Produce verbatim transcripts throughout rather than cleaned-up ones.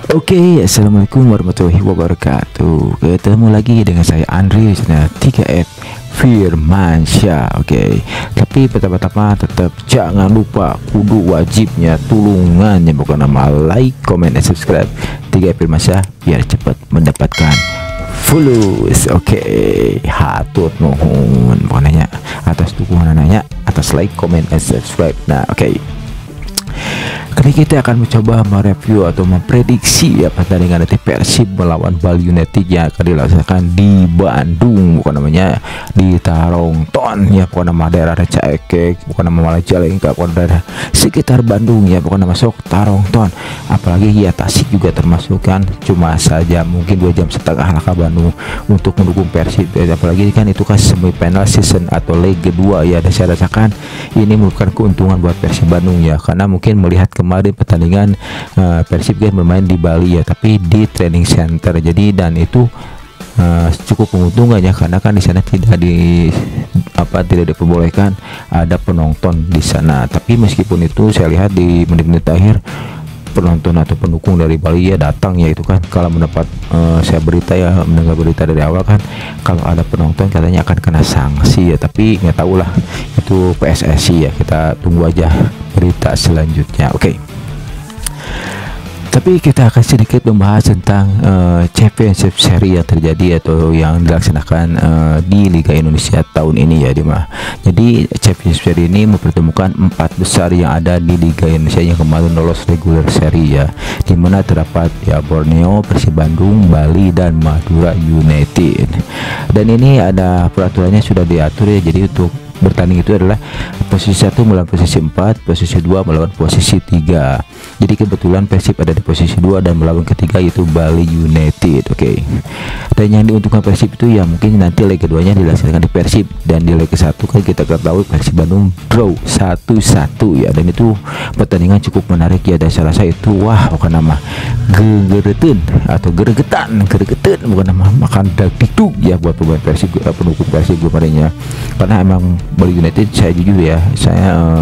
Oke, assalamualaikum warahmatullahi wabarakatuh. Ketemu lagi dengan saya Andri channel tiga F Firmansyah. Oke, tapi pertama-tama tetap jangan lupa kudu wajibnya tulungannya bukan nama like, comment, dan subscribe tiga F Firmansyah biar cepat mendapatkan followers. Oke, hatur nuhun pokoknya atas dukungan nanya, atas like, comment, dan subscribe. Nah, oke. Kali kita akan mencoba mereview atau memprediksi ya pertandingan nanti Persib melawan Bali United yang akan dilaksanakan di Bandung, bukan namanya di Tarongton ya, bukan nama daerah Caekek, bukan nama Majalengka, bukan daerah sekitar Bandung ya, bukan nama masuk Tarongton. Apalagi ya Tasik juga termasuk kan, cuma saja mungkin dua jam setengah lah ke Bandung untuk mendukung Persib ya. Apalagi kan itu kan semifinal season atau leg kedua ya, dan saya rasakan ini merupakan keuntungan buat Persib Bandung ya, karena mungkin melihat kemarin pertandingan uh, Persib kan bermain di Bali ya, tapi di training center, jadi dan itu uh, cukup menguntungkan ya, karena kan di sana tidak di apa tidak diperbolehkan ada penonton di sana. Tapi meskipun itu saya lihat di menit-menit akhir penonton atau pendukung dari Bali ya datang ya, itu kan kalau mendapat uh, saya berita ya, mendengar berita dari awal kan kalau ada penonton katanya akan kena sanksi ya, tapi nggak tahu lah itu P S S I ya, kita tunggu aja berita selanjutnya. Oke, okay. Tapi kita akan sedikit membahas tentang uh, Championship Series yang terjadi atau yang dilaksanakan uh, di Liga Indonesia tahun ini ya, dimana jadi Championship Series ini mempertemukan empat besar yang ada di Liga Indonesia yang kemarin lolos regular series ya, dimana terdapat ya Borneo, Persib Bandung, Bali, dan Madura United. Dan ini ada peraturannya sudah diatur ya, jadi untuk bertanding itu adalah posisi satu melawan posisi empat, posisi dua melawan posisi tiga. Jadi kebetulan Persib ada di posisi dua dan melawan ketiga yaitu Bali United. Oke, okay. Dan yang diuntungkan Persib itu ya mungkin nanti leg keduanya dilaksanakan di Persib, dan di leg ke satu kan kita ketahui Persib Bandung draw satu satu ya, dan itu pertandingan cukup menarik ya, dan saya rasa itu wah bukan nama gegeretan atau geregetan geregetan bukan nama makan dagdikduk ya buat pemain Persib, pendukung Persib kemarinnya, karena emang Bali United saya jujur ya, saya uh,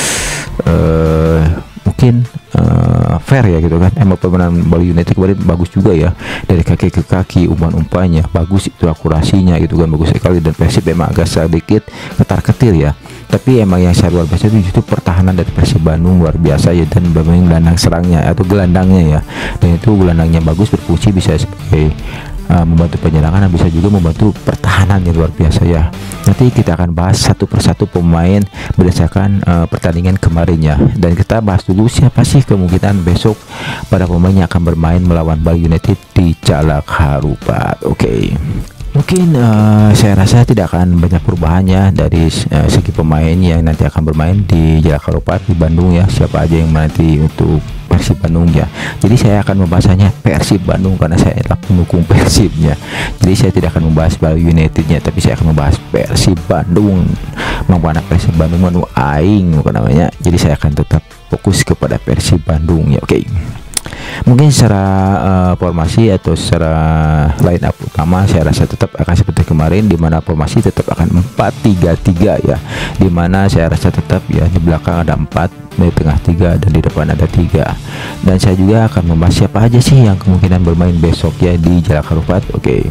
uh, mungkin uh, fair ya gitu kan, emang permainan Bali United kemarin bagus juga ya, dari kaki ke kaki umpan-umpannya bagus, itu akurasinya gitu kan bagus sekali, dan Persib memang agak sedikit ketar-ketir ya, tapi emang yang saya luar biasa itu justru pertahanan dari Persib Bandung luar biasa ya, dan bermain gelandang serangnya atau gelandangnya ya, dan itu gelandangnya bagus, berfungsi bisa sebagai Uh, membantu penyerangan dan bisa juga membantu pertahanan yang luar biasa ya. Nanti kita akan bahas satu persatu pemain berdasarkan uh, pertandingan kemarinnya, dan kita bahas dulu siapa sih kemungkinan besok para pemain yang akan bermain melawan Bali United di Jalak Harupat. Oke, okay. Mungkin uh, saya rasa tidak akan banyak perubahannya dari uh, segi pemain yang nanti akan bermain di Jalak Harupat di Bandung ya, siapa aja yang nanti untuk Persib Bandung ya. Jadi saya akan membahasanya Persib Bandung karena saya adalah pendukung Persibnya. Jadi saya tidak akan membahas Bali Unitednya, tapi saya akan membahas Persib Bandung. Mana Persib Bandung manu aing bukan namanya. Jadi saya akan tetap fokus kepada Persib Bandung ya. Oke. Okay. Mungkin secara uh, formasi atau secara line up utama saya rasa tetap akan seperti kemarin, dimana formasi tetap akan empat tiga tiga ya, dimana saya rasa tetap ya di belakang ada empat, di tengah tiga, dan di depan ada tiga. Dan saya juga akan membahas siapa aja sih yang kemungkinan bermain besok ya di Jalak Harupat. Oke, okay.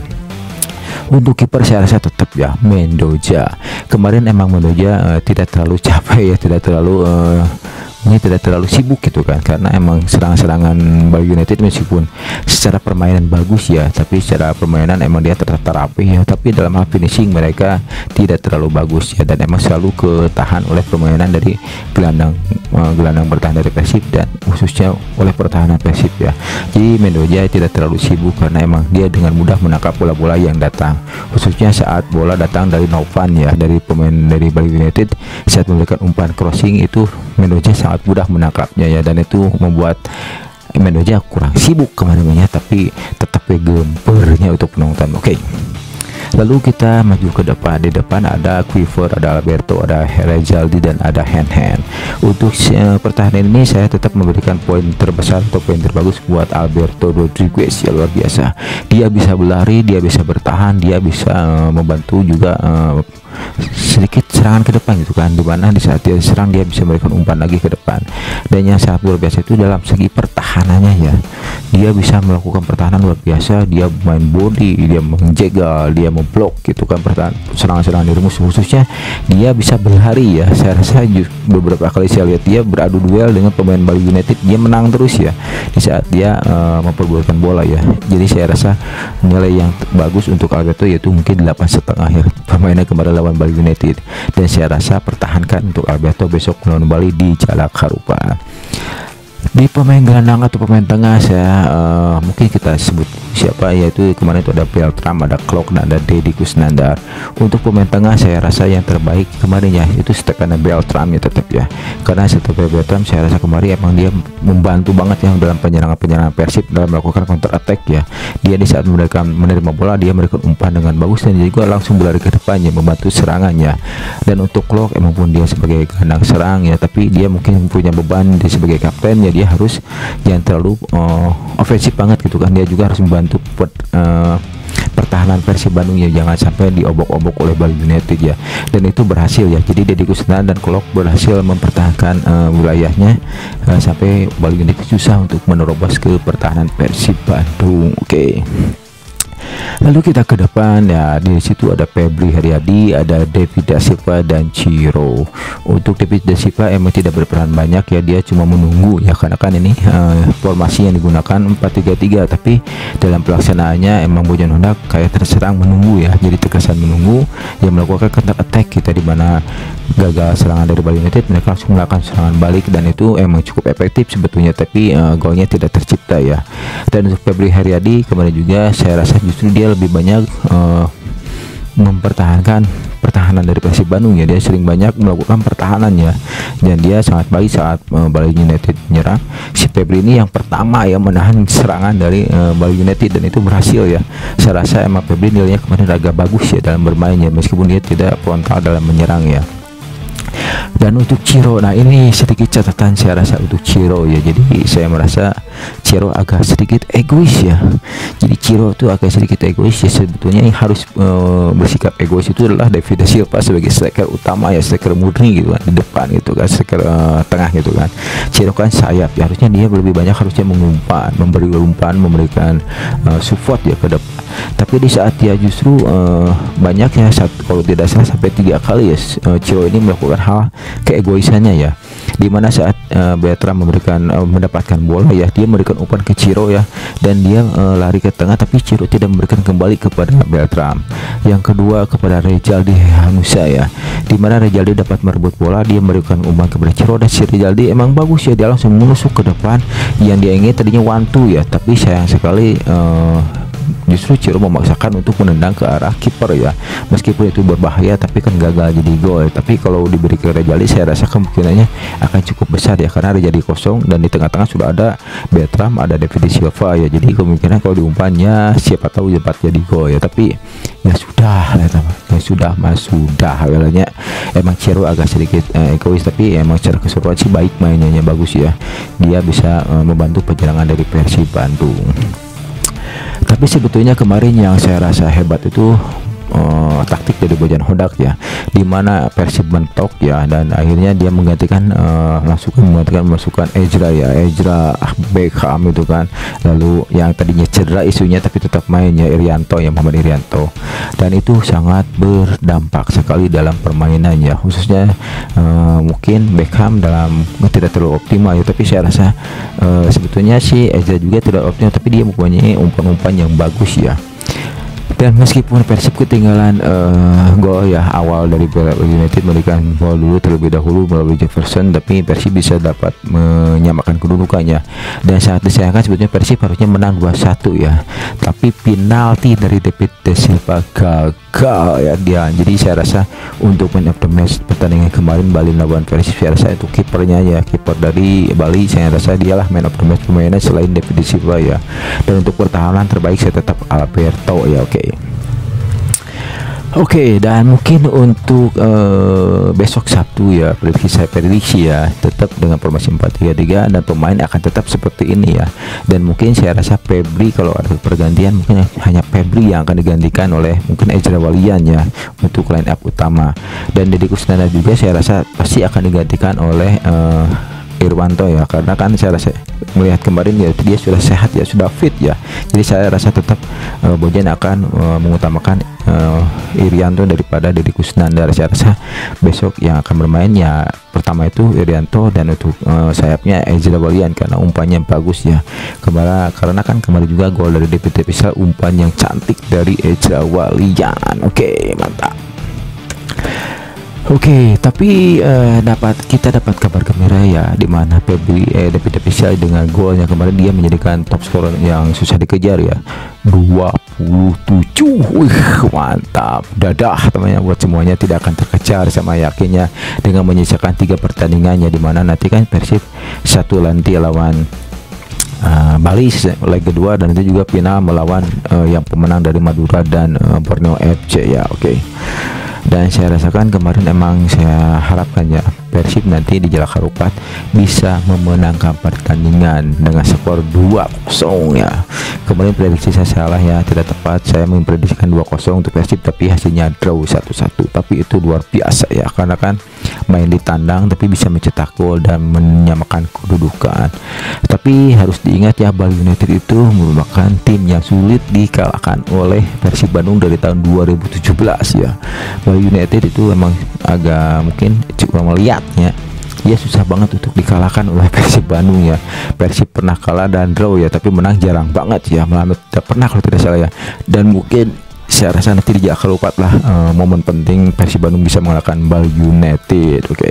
Untuk kiper saya rasa tetap ya Mendoza. Kemarin emang Mendoza uh, tidak terlalu capek ya, tidak terlalu uh, ini tidak terlalu sibuk gitu kan, karena emang serangan-serangan Bali United meskipun secara permainan bagus ya, tapi secara permainan emang dia tertata rapi ya, tapi dalam hal finishing mereka tidak terlalu bagus ya, dan emang selalu ketahan oleh permainan dari gelandang uh, gelandang bertahan dari Persib, dan khususnya oleh pertahanan Persib ya. Jadi Mendoza tidak terlalu sibuk karena emang dia dengan mudah menangkap bola-bola yang datang, khususnya saat bola datang dari Novan ya, dari pemain dari Bali United, saat memberikan umpan crossing itu Mendoza sangat mudah menangkapnya ya, dan itu membuat Mendoza kurang sibuk kemarinnya, tapi tetap gempernya untuk penonton. Oke, okay. Lalu kita maju ke depan. Di depan ada Quiver, ada Alberto, ada Rezaldi, dan ada Hand Hand. Untuk uh, pertahanan ini saya tetap memberikan poin terbesar atau poin terbagus buat Alberto Rodriguez ya, luar biasa. Dia bisa berlari, dia bisa bertahan, dia bisa uh, membantu juga uh, sedikit serangan ke depan gitu kan, dimana di saat dia serang dia bisa memberikan umpan lagi ke depan. Dan yang sangat luar biasa itu dalam segi pertahanan pertahanannya ya, dia bisa melakukan pertahanan luar biasa. Dia main body, dia menjegal, dia memblok gitu kan pertahanan serangan-serangan dari musuh, khususnya dia bisa berlari ya. Saya rasa beberapa kali saya lihat dia beradu duel dengan pemain Bali United, dia menang terus ya di saat dia uh, memperbuatkan bola ya. Jadi saya rasa nilai yang bagus untuk Alberto yaitu mungkin delapan setengah ya permainan kemarin lawan Bali United, dan saya rasa pertahankan untuk Alberto besok melawan Bali di Jalak Harupa. Di pemain gelandang atau pemain tengah saya uh, mungkin kita sebut siapa, yaitu kemarin itu ada Beltram, ada Klok, dan ada Deddy Kusnandar. Untuk pemain tengah saya rasa yang terbaik kemarin ya itu Stefan Beltram ya, tetap ya, karena Stefan Beltram saya rasa kemarin emang dia membantu banget yang dalam penyerangan-penyerangan Persib dalam melakukan counter attack ya. Dia di saat mereka menerima bola dia memberikan umpan dengan bagus, dan juga langsung berlari ke depannya membantu serangannya. Dan untuk Klok emang pun dia sebagai gelandang serang ya, tapi dia mungkin punya beban dia sebagai kapten ya, dia harus jangan terlalu uh, ofensif banget gitu kan. Dia juga harus membantu buat uh, pertahanan Persib Bandung ya, jangan sampai diobok-obok oleh Bali United ya, dan itu berhasil ya. Jadi Deddy Kusnandar dan Klok berhasil mempertahankan uh, wilayahnya uh, sampai Bali United susah untuk menerobos ke pertahanan Persib Bandung. Oke, okay. Lalu kita ke depan ya, di situ ada Febri Haryadi, ada David Da Silva dan Ciro. Untuk David Da Silva emang tidak berperan banyak ya, dia cuma menunggu ya, karena kan ini uh, formasi yang digunakan empat tiga tiga, tapi dalam pelaksanaannya emang Bojan Honda kayak terserang menunggu ya, jadi terkesan menunggu yang melakukan counter attack kita, di mana gagal serangan dari Bali United mereka langsung melakukan serangan balik, dan itu emang cukup efektif sebetulnya, tapi uh, golnya tidak tercipta ya. Dan untuk Febri Haryadi kemarin juga saya rasa justru dia lebih banyak uh, mempertahankan pertahanan dari Persib Bandung ya, dia sering banyak melakukan pertahanan ya, dan dia sangat baik saat uh, Bali United menyerang. Si Febri ini yang pertama ya menahan serangan dari uh, Bali United, dan itu berhasil ya. Saya rasa emang Febri nilainya kemarin agak bagus ya dalam bermainnya, meskipun dia tidak frontal dalam menyerang ya. Dan untuk Ciro, nah ini sedikit catatan saya rasa untuk Ciro ya, jadi saya merasa Ciro agak sedikit egois ya. Jadi Ciro itu agak sedikit egois ya, sebetulnya yang harus uh, bersikap egois itu adalah David Da Silva sebagai striker utama ya, striker murni gitu kan di depan gitu kan, striker uh, tengah gitu kan. Ciro kan sayap ya, harusnya dia lebih banyak harusnya mengumpan, memberi umpan, memberikan uh, support ya ke depan. Tapi di saat dia justru uh, banyak ya, saat, kalau tidak salah sampai tiga kali ya uh, Ciro ini melakukan hal keegoisannya ya, dimana saat uh, Beltram memberikan uh, mendapatkan bola ya, dia memberikan umpan ke Ciro ya, dan dia uh, lari ke tengah, tapi Ciro tidak memberikan kembali kepada Beltram. Yang kedua kepada Rejaldi Hanusa ya, dimana Rejaldi dapat merebut bola, dia memberikan umpan kepada Ciro, dan si Rejaldi emang bagus ya, dia langsung menusuk ke depan. Yang dia ingin tadinya one two ya, tapi sayang sekali uh, justru Ciro memaksakan untuk menendang ke arah kiper ya, meskipun itu berbahaya tapi kan gagal jadi gol. Tapi kalau diberi ke Rejaldi saya rasa kemungkinannya akan cukup besar ya, karena Rejaldi kosong dan di tengah-tengah sudah ada Beltram, ada David Da Silva ya, jadi kemungkinan kalau diumpannya siapa tahu dapat jadi gol ya. Tapi ya sudah ya, ya sudah mas sudah awalnya emang Ciro agak sedikit eh, egois, tapi emang secara keseluruhan sih baik mainnya, bagus ya, dia bisa eh, membantu penyerangan dari Persib Bandung. Tapi sebetulnya kemarin yang saya rasa hebat itu uh, taktik dari Bojan Honda ya, dimana Persib mentok ya, dan akhirnya dia menggantikan uh, langsung menggantikan masukan Ezra ya, Ezra Beckham itu kan, lalu yang tadinya cedera isunya tapi tetap mainnya Irianto ya, Muhammad Irianto, dan itu sangat berdampak sekali dalam permainannya, khususnya uh, mungkin Beckham dalam tidak terlalu optimal ya, tapi saya rasa uh, sebetulnya sih Ezra juga tidak optimal, tapi dia mempunyai umpan-umpan yang bagus ya. Dan meskipun Persib ketinggalan uh, gol ya awal dari Bali United memberikan gol dulu terlebih dahulu melalui Jefferson, tapi Persib bisa dapat menyamakan kedudukannya. Dan sangat disayangkan sebetulnya Persib harusnya menang dua satu ya, tapi penalti dari David Da Silva gagal ya dia. Jadi saya rasa untuk man of the match pertandingan kemarin Bali lawan Persib, saya rasa itu kipernya ya, kiper dari Bali saya rasa dialah man of the match permainan selain David Da Silva ya. Dan untuk pertahanan terbaik saya tetap Alberto ya. Oke okay. Oke, okay, dan mungkin untuk uh, besok Sabtu ya, prediksi saya prediksi ya tetap dengan formasi empat tiga tiga, dan pemain akan tetap seperti ini ya. Dan mungkin saya rasa Febri kalau ada pergantian mungkin hanya Febri yang akan digantikan oleh mungkin Ezra Walian ya untuk line up utama. Dan Deddy Kusnandar juga saya rasa pasti akan digantikan oleh uh, Irwanto ya, karena kan saya rasa melihat kemarin ya dia sudah sehat ya, sudah fit ya. Jadi saya rasa tetap uh, Bojan akan uh, mengutamakan uh, Irianto daripada Deddy Kusnandar. Saya rasa besok yang akan bermain ya pertama itu Irianto, dan untuk uh, sayapnya Ezra Walian karena umpannya bagus ya. Kemarin karena kan kemarin juga gol dari D P T Pisau, umpan yang cantik dari Ezra Walian. Oke, mantap. Oke, okay, tapi uh, dapat kita dapat kabar gembira ya, di mana Febri eh, David Pisau dengan golnya kemarin dia menjadikan top scorer yang susah dikejar ya, dua puluh tujuh. Wih, mantap, dadah temannya buat semuanya, tidak akan terkejar sama yakinnya dengan menyisakan tiga pertandingannya, di mana nanti kan Persib satu nanti lawan uh, Bali leg kedua, dan itu juga final melawan uh, yang pemenang dari Madura dan uh, Borneo F C ya. Oke. Okay. Dan saya rasakan kemarin emang saya harapkan ya Persib nanti di Jalak Harupat bisa memenangkan pertandingan dengan skor dua kosong ya. Kemarin prediksi saya salah ya, tidak tepat. Saya memprediksikan dua kosong untuk Persib, tapi hasilnya draw satu satu. Tapi itu luar biasa ya, karena kan main di tandang tapi bisa mencetak gol dan menyamakan kedudukan. Tapi harus diingat ya, Bali United itu merupakan tim yang sulit dikalahkan oleh Persib Bandung dari tahun dua ribu tujuh belas ya. Bali United itu emang agak mungkin cukup melihatnya, dia susah banget untuk dikalahkan oleh Persib Bandung ya. Persib pernah kalah dan draw ya, tapi menang jarang banget ya, malah tidak pernah kalau tidak salah ya. Dan mungkin saya rasa nanti tidak kelupat lah uh, momen penting Persib Bandung bisa mengalahkan Bali United. Oke. Okay.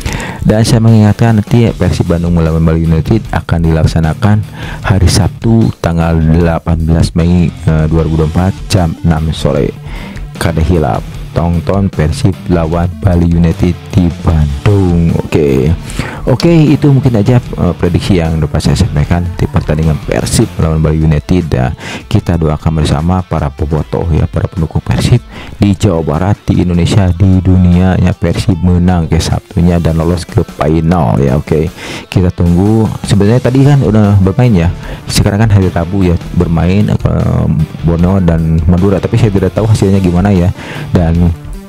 Dan saya mengingatkan nanti Persib Bandung melawan Bali United akan dilaksanakan hari Sabtu tanggal delapan belas Mei uh, dua ribu dua puluh empat jam enam sore. Kada hilap tonton Persib lawan Bali United di Bandung. Oke, okay. Oke, okay, itu mungkin aja uh, prediksi yang dapat saya sampaikan di pertandingan Persib lawan Bali United. Ya, kita doakan bersama para bobotoh ya, para pendukung Persib di Jawa Barat, di Indonesia, di dunia ya, Persib menang ke Sabtunya dan lolos ke final ya. Oke, okay. Kita tunggu. Sebenarnya tadi kan udah bermain ya, sekarang kan hari Rabu ya bermain uh, Borneo dan Madura, tapi saya tidak tahu hasilnya gimana ya. Dan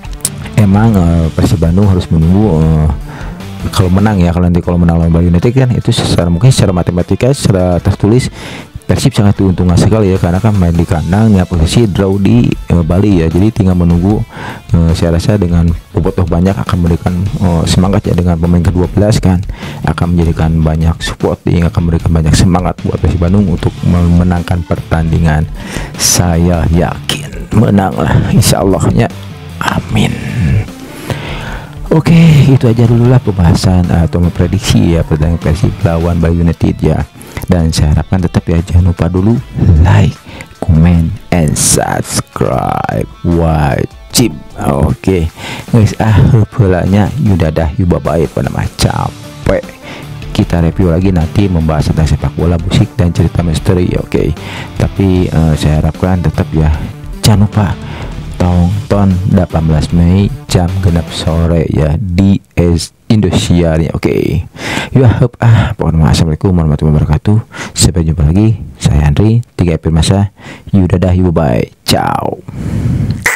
emang uh, Persib Bandung harus menunggu uh, kalau menang ya, kalau nanti kalau menang lawan Bali United kan itu secara mungkin secara matematika, secara tertulis Persib sangat diuntungkan sekali ya, karena kan main di kandang ya, posisi draw di uh, Bali ya. Jadi tinggal menunggu. uh, saya rasa dengan bobotoh banyak akan memberikan uh, semangat ya, dengan pemain ke dua belas kan akan menjadikan banyak support, yang akan memberikan banyak semangat buat Persib Bandung untuk memenangkan pertandingan. Saya yakin menang lah, insya Allah ya, amin. Oke, itu aja dulu lah pembahasan atau memprediksi ya pertandingan Persib lawan Bali United ya. Dan saya harapkan tetap ya, jangan lupa dulu like, comment, and subscribe wajib. Oke guys, ah pulanya yudadah yubabai pada mah capek. Kita review lagi nanti membahas tentang sepak bola, musik, dan cerita misteri. Oke, tapi uh, saya harapkan tetap ya, jangan lupa tonton delapan belas Mei jam genap sore ya di Indosiar ya. Oke, okay. Ya ah pokoknya assalamualaikum warahmatullahi wabarakatuh. Sampai jumpa lagi. Saya Andri, tiga April masa. Yudadah, bye bye, ciao.